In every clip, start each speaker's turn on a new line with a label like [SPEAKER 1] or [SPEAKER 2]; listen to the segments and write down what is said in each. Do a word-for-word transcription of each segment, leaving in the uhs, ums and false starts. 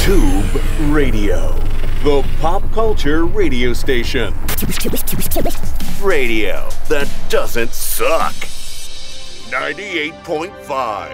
[SPEAKER 1] Tube Radio, the pop culture radio station. Radio that doesn't suck. ninety-eight point five.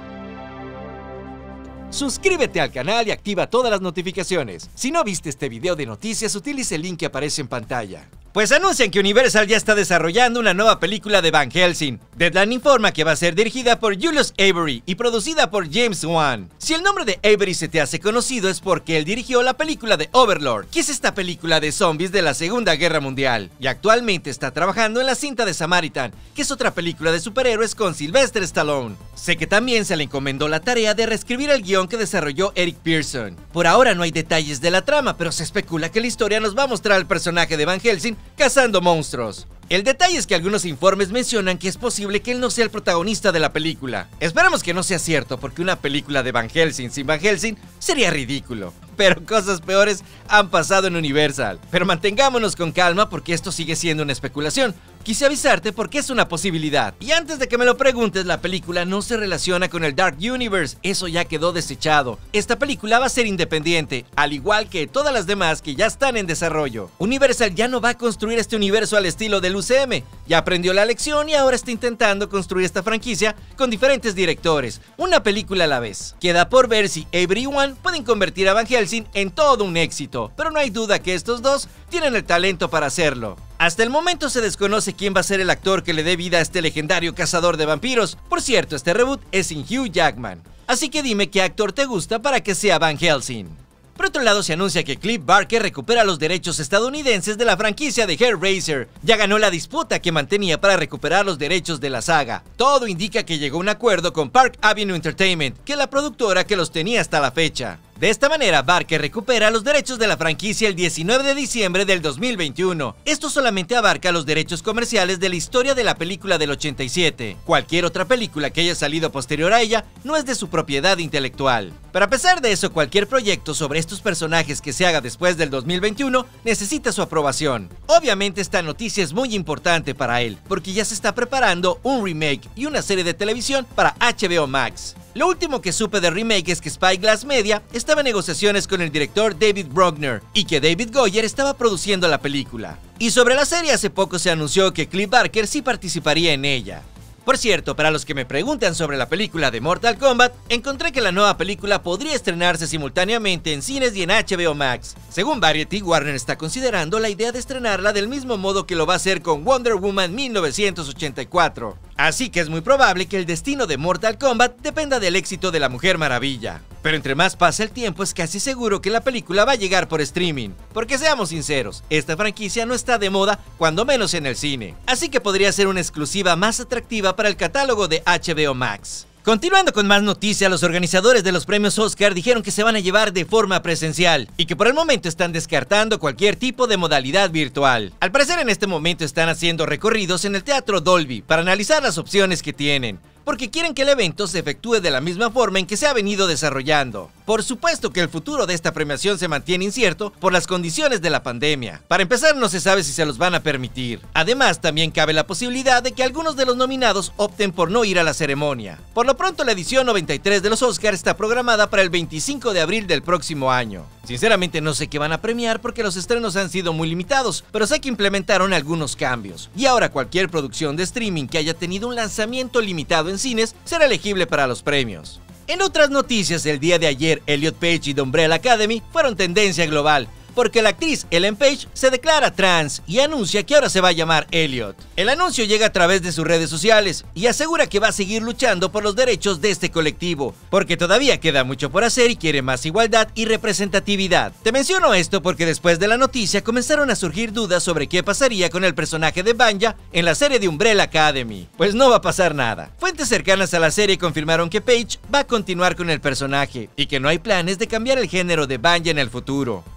[SPEAKER 2] Suscríbete al canal y activa todas las notificaciones. Si no viste este video de noticias, utilice el link que aparece en pantalla. Pues anuncian que Universal ya está desarrollando una nueva película de Van Helsing. Deadline informa que va a ser dirigida por Julius Avery y producida por James Wan. Si el nombre de Avery se te hace conocido es porque él dirigió la película de Overlord, que es esta película de zombies de la Segunda Guerra Mundial, y actualmente está trabajando en la cinta de Samaritan, que es otra película de superhéroes con Sylvester Stallone. Sé que también se le encomendó la tarea de reescribir el guión que desarrolló Eric Pearson. Por ahora no hay detalles de la trama, pero se especula que la historia nos va a mostrar al personaje de Van Helsing cazando monstruos. El detalle es que algunos informes mencionan que es posible que él no sea el protagonista de la película. Esperemos que no sea cierto, porque una película de Van Helsing sin Van Helsing sería ridículo. Pero cosas peores han pasado en Universal. Pero mantengámonos con calma porque esto sigue siendo una especulación. Quise avisarte porque es una posibilidad. Y antes de que me lo preguntes, la película no se relaciona con el Dark Universe, eso ya quedó desechado. Esta película va a ser independiente, al igual que todas las demás que ya están en desarrollo. Universal ya no va a construir este universo al estilo del U C M, ya aprendió la lección y ahora está intentando construir esta franquicia con diferentes directores, una película a la vez. Queda por ver si Avery y Wan pueden convertir a Van Helsing en todo un éxito, pero no hay duda que estos dos tienen el talento para hacerlo. Hasta el momento se desconoce quién va a ser el actor que le dé vida a este legendario cazador de vampiros. Por cierto, este reboot es sin Hugh Jackman. Así que dime qué actor te gusta para que sea Van Helsing. Por otro lado, se anuncia que Clive Barker recupera los derechos estadounidenses de la franquicia de Hellraiser. Ya ganó la disputa que mantenía para recuperar los derechos de la saga. Todo indica que llegó a un acuerdo con Park Avenue Entertainment, que es la productora que los tenía hasta la fecha. De esta manera, Barker recupera los derechos de la franquicia el diecinueve de diciembre del dos mil veintiuno. Esto solamente abarca los derechos comerciales de la historia de la película del ochenta y siete. Cualquier otra película que haya salido posterior a ella no es de su propiedad intelectual. Pero a pesar de eso, cualquier proyecto sobre estos personajes que se haga después del dos mil veintiuno necesita su aprobación. Obviamente esta noticia es muy importante para él, porque ya se está preparando un remake y una serie de televisión para H B O Max. Lo último que supe de remake es que Spyglass Media estaba en negociaciones con el director David Bruckner y que David Goyer estaba produciendo la película. Y sobre la serie, hace poco se anunció que Clive Barker sí participaría en ella. Por cierto, para los que me preguntan sobre la película de Mortal Kombat, encontré que la nueva película podría estrenarse simultáneamente en cines y en H B O Max. Según Variety, Warner está considerando la idea de estrenarla del mismo modo que lo va a hacer con Wonder Woman mil novecientos ochenta y cuatro. Así que es muy probable que el destino de Mortal Kombat dependa del éxito de la Mujer Maravilla. Pero entre más pasa el tiempo, es casi seguro que la película va a llegar por streaming. Porque seamos sinceros, esta franquicia no está de moda, cuando menos en el cine. Así que podría ser una exclusiva más atractiva para el catálogo de H B O Max. Continuando con más noticias, los organizadores de los premios Oscar dijeron que se van a llevar de forma presencial y que por el momento están descartando cualquier tipo de modalidad virtual. Al parecer en este momento están haciendo recorridos en el Teatro Dolby para analizar las opciones que tienen, porque quieren que el evento se efectúe de la misma forma en que se ha venido desarrollando. Por supuesto que el futuro de esta premiación se mantiene incierto por las condiciones de la pandemia. Para empezar, no se sabe si se los van a permitir. Además, también cabe la posibilidad de que algunos de los nominados opten por no ir a la ceremonia. Por lo pronto, la edición noventa y tres de los Oscar está programada para el veinticinco de abril del próximo año. Sinceramente no sé qué van a premiar porque los estrenos han sido muy limitados, pero sé que implementaron algunos cambios. Y ahora cualquier producción de streaming que haya tenido un lanzamiento limitado en cines será elegible para los premios. En otras noticias, el día de ayer, Elliot Page y The Umbrella Academy fueron tendencia global, porque la actriz Ellen Page se declara trans y anuncia que ahora se va a llamar Elliot. El anuncio llega a través de sus redes sociales y asegura que va a seguir luchando por los derechos de este colectivo, porque todavía queda mucho por hacer y quiere más igualdad y representatividad. Te menciono esto porque después de la noticia comenzaron a surgir dudas sobre qué pasaría con el personaje de Vanya en la serie de Umbrella Academy. Pues no va a pasar nada. Fuentes cercanas a la serie confirmaron que Page va a continuar con el personaje y que no hay planes de cambiar el género de Vanya en el futuro. Por lo pronto,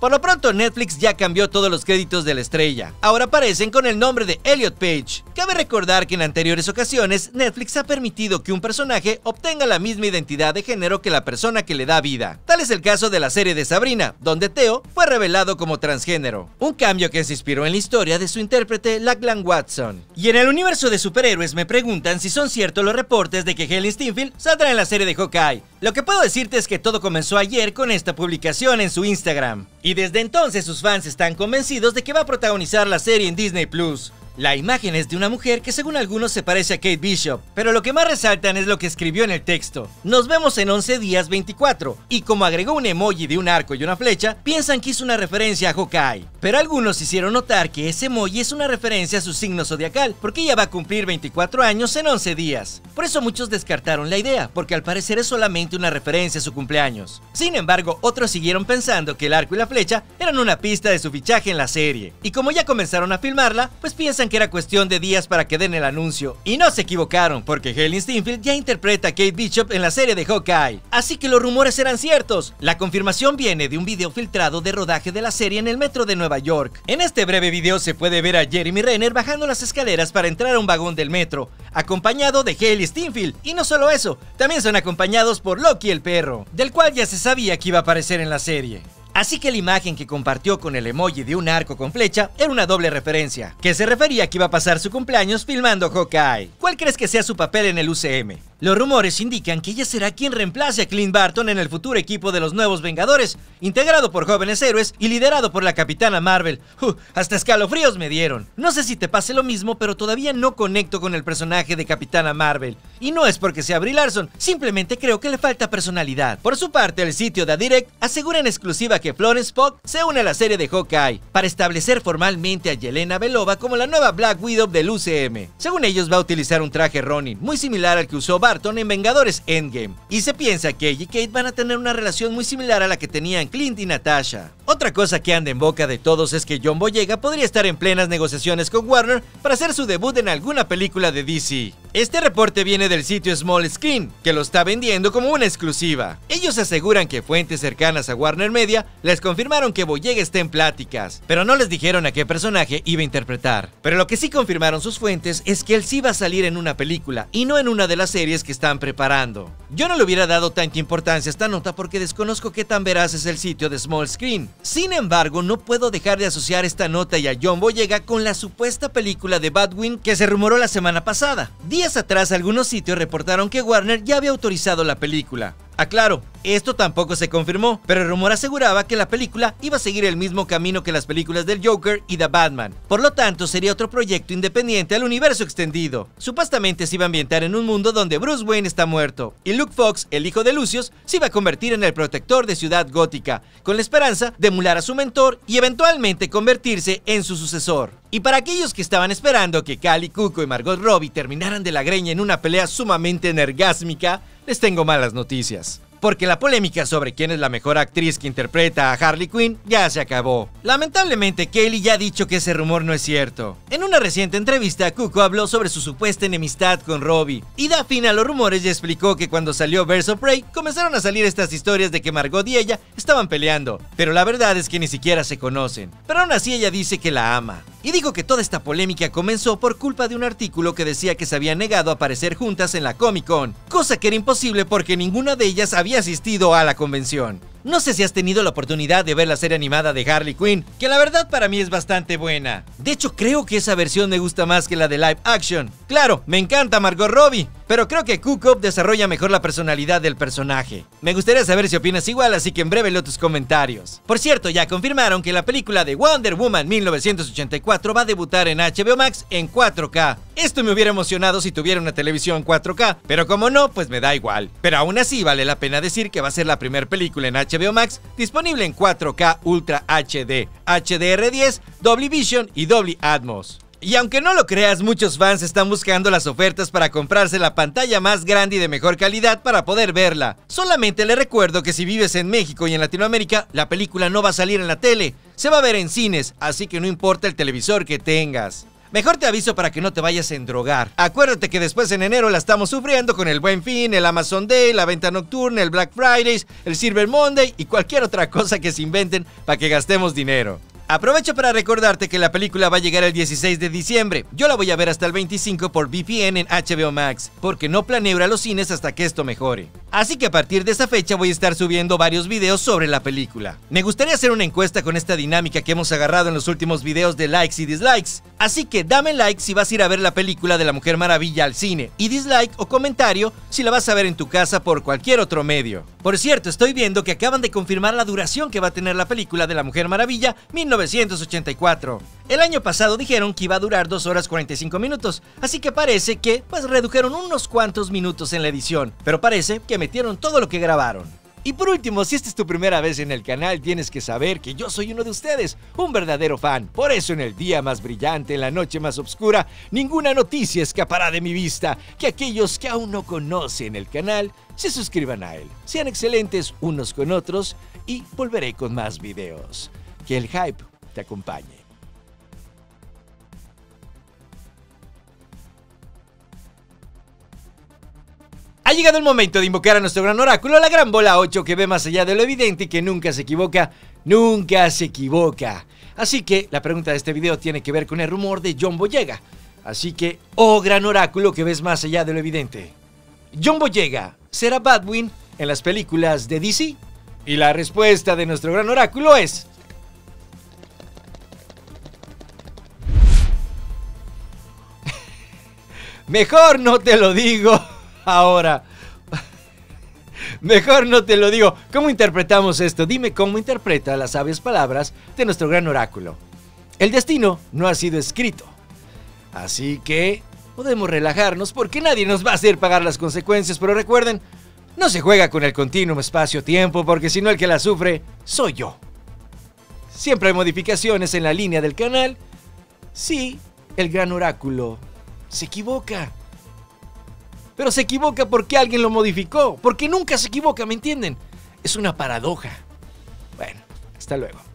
[SPEAKER 2] pronto Netflix ya cambió todos los créditos de la estrella. Ahora aparecen con el nombre de Elliot Page. Cabe recordar que en anteriores ocasiones Netflix ha permitido que un personaje obtenga la misma identidad de género que la persona que le da vida. Tal es el caso de la serie de Sabrina, donde Theo fue revelado como transgénero. Un cambio que se inspiró en la historia de su intérprete Lachlan Watson. Y en el universo de superhéroes me preguntan si son ciertos los reportes de que Hailee Steinfeld saldrá en la serie de Hawkeye. Lo que puedo decirte es que todo comenzó ayer con esta publicación en su Instagram. Y desde entonces sus fans están convencidos de que va a protagonizar la serie en Disney Plus. La imagen es de una mujer que según algunos se parece a Kate Bishop, pero lo que más resaltan es lo que escribió en el texto. Nos vemos en once días veinticuatro, y como agregó un emoji de un arco y una flecha, piensan que hizo una referencia a Hawkeye. Pero algunos hicieron notar que ese emoji es una referencia a su signo zodiacal, porque ella va a cumplir veinticuatro años en once días. Por eso muchos descartaron la idea, porque al parecer es solamente una referencia a su cumpleaños. Sin embargo, otros siguieron pensando que el arco y la flecha eran una pista de su fichaje en la serie. Y como ya comenzaron a filmarla, pues piensan que era cuestión de días para que den el anuncio. Y no se equivocaron, porque Hailee Steinfeld ya interpreta a Kate Bishop en la serie de Hawkeye. Así que los rumores eran ciertos. La confirmación viene de un video filtrado de rodaje de la serie en el metro de Nueva York. En este breve video se puede ver a Jeremy Renner bajando las escaleras para entrar a un vagón del metro, acompañado de Hailee Steinfeld. Y no solo eso, también son acompañados por Loki el perro, del cual ya se sabía que iba a aparecer en la serie. Así que la imagen que compartió con el emoji de un arco con flecha era una doble referencia, que se refería a que iba a pasar su cumpleaños filmando Hawkeye. ¿Cuál crees que sea su papel en el U C M? Los rumores indican que ella será quien reemplace a Clint Barton en el futuro equipo de los Nuevos Vengadores, integrado por jóvenes héroes y liderado por la Capitana Marvel. Uh, hasta escalofríos me dieron. No sé si te pase lo mismo, pero todavía no conecto con el personaje de Capitana Marvel. Y no es porque sea Brie Larson, simplemente creo que le falta personalidad. Por su parte, el sitio The Direct asegura en exclusiva que Florence Pugh se une a la serie de Hawkeye para establecer formalmente a Yelena Belova como la nueva Black Widow del U C M. Según ellos, va a utilizar un traje Ronin muy similar al que usó Barton en Vengadores Endgame, y se piensa que ella y Kate van a tener una relación muy similar a la que tenían Clint y Natasha. Otra cosa que anda en boca de todos es que John Boyega podría estar en plenas negociaciones con Warner para hacer su debut en alguna película de D C. Este reporte viene del sitio Small Screen, que lo está vendiendo como una exclusiva. Ellos aseguran que fuentes cercanas a Warner Media les confirmaron que Boyega está en pláticas, pero no les dijeron a qué personaje iba a interpretar. Pero lo que sí confirmaron sus fuentes es que él sí va a salir en una película y no en una de las series que están preparando. Yo no le hubiera dado tanta importancia a esta nota porque desconozco qué tan veraz es el sitio de Small Screen. Sin embargo, no puedo dejar de asociar esta nota y a John Boyega con la supuesta película de Batwing que se rumoró la semana pasada. Días atrás, algunos sitios reportaron que Warner ya había autorizado la película. Aclaro, esto tampoco se confirmó, pero el rumor aseguraba que la película iba a seguir el mismo camino que las películas del Joker y The Batman. Por lo tanto, sería otro proyecto independiente al universo extendido. Supuestamente se iba a ambientar en un mundo donde Bruce Wayne está muerto, y Luke Fox, el hijo de Lucius, se iba a convertir en el protector de Ciudad Gótica, con la esperanza de emular a su mentor y eventualmente convertirse en su sucesor. Y para aquellos que estaban esperando que Kaley Cuoco y Margot Robbie terminaran de la greña en una pelea sumamente energásmica, les tengo malas noticias. Porque la polémica sobre quién es la mejor actriz que interpreta a Harley Quinn ya se acabó. Lamentablemente, Kaley ya ha dicho que ese rumor no es cierto. En una reciente entrevista, Cuoco habló sobre su supuesta enemistad con Robbie y da fin a los rumores y explicó que cuando salió Birds of Prey comenzaron a salir estas historias de que Margot y ella estaban peleando, pero la verdad es que ni siquiera se conocen. Pero aún así ella dice que la ama. Y dijo que toda esta polémica comenzó por culpa de un artículo que decía que se habían negado a aparecer juntas en la Comic Con, cosa que era imposible porque ninguna de ellas había asistido a la convención. No sé si has tenido la oportunidad de ver la serie animada de Harley Quinn, que la verdad para mí es bastante buena. De hecho, creo que esa versión me gusta más que la de live action. Claro, me encanta Margot Robbie, pero creo que Cuoco desarrolla mejor la personalidad del personaje. Me gustaría saber si opinas igual, así que en breve leo tus comentarios. Por cierto, ya confirmaron que la película de Wonder Woman mil novecientos ochenta y cuatro va a debutar en H B O Max en cuatro K. Esto me hubiera emocionado si tuviera una televisión cuatro K, pero como no, pues me da igual. Pero aún así vale la pena decir que va a ser la primera película en H B O Max disponible en cuatro K Ultra H D, H D R diez, Dolby Vision y Dolby Atmos. Y aunque no lo creas, muchos fans están buscando las ofertas para comprarse la pantalla más grande y de mejor calidad para poder verla. Solamente le recuerdo que si vives en México y en Latinoamérica, la película no va a salir en la tele, se va a ver en cines, así que no importa el televisor que tengas. Mejor te aviso para que no te vayas a endrogar. Acuérdate que después en enero la estamos sufriendo con el Buen Fin, el Amazon Day, la venta nocturna, el Black Friday, el Cyber Monday y cualquier otra cosa que se inventen para que gastemos dinero. Aprovecho para recordarte que la película va a llegar el dieciséis de diciembre. Yo la voy a ver hasta el veinticinco por V P N en H B O Max, porque no planeo ir a los cines hasta que esto mejore. Así que a partir de esa fecha voy a estar subiendo varios videos sobre la película. Me gustaría hacer una encuesta con esta dinámica que hemos agarrado en los últimos videos de likes y dislikes. Así que dame like si vas a ir a ver la película de la Mujer Maravilla al cine, y dislike o comentario si la vas a ver en tu casa por cualquier otro medio. Por cierto, estoy viendo que acaban de confirmar la duración que va a tener la película de la Mujer Maravilla mil novecientos ochenta y cuatro. El año pasado dijeron que iba a durar dos horas cuarenta y cinco minutos, así que parece que pues redujeron unos cuantos minutos en la edición, pero parece que metieron todo lo que grabaron. Y por último, si esta es tu primera vez en el canal, tienes que saber que yo soy uno de ustedes, un verdadero fan. Por eso en el día más brillante, en la noche más oscura, ninguna noticia escapará de mi vista. Que aquellos que aún no conocen el canal se suscriban a él, sean excelentes unos con otros y volveré con más videos. Que el hype te acompañe. Ha llegado el momento de invocar a nuestro gran oráculo, la gran bola ocho, que ve más allá de lo evidente y que nunca se equivoca, nunca se equivoca. Así que la pregunta de este video tiene que ver con el rumor de John Boyega. Así que, oh gran oráculo que ves más allá de lo evidente, ¿John Boyega será Batwing en las películas de D C? Y la respuesta de nuestro gran oráculo es... Mejor no te lo digo ahora. Mejor no te lo digo. ¿Cómo interpretamos esto? Dime cómo interpreta las sabias palabras de nuestro gran oráculo. El destino no ha sido escrito. Así que podemos relajarnos porque nadie nos va a hacer pagar las consecuencias. Pero recuerden, no se juega con el continuum espacio-tiempo porque si no el que la sufre soy yo. Siempre hay modificaciones en la línea del canal. Sí, el gran oráculo se equivoca. Pero se equivoca porque alguien lo modificó. Porque nunca se equivoca, ¿me entienden? Es una paradoja. Bueno, hasta luego.